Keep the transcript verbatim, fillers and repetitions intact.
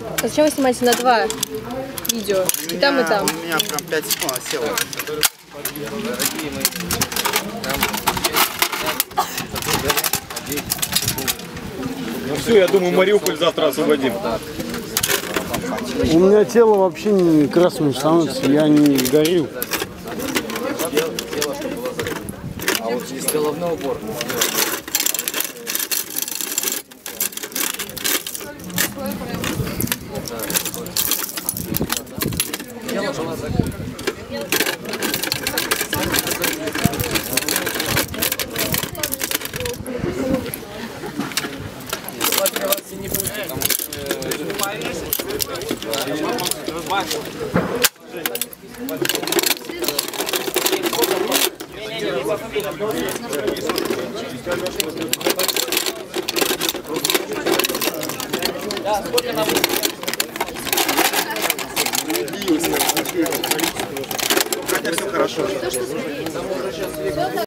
А зачем вы снимаете на два видео? И меня, там, и там. У меня прям пять секунд село. Ну все, я думаю, Мариуполь завтра освободим. У меня тело вообще не красным становится, я не горю. А вот здесь головной убор. Тело было закрыто. Я вас не буду, потому да, сколько нам... Хотя все хорошо.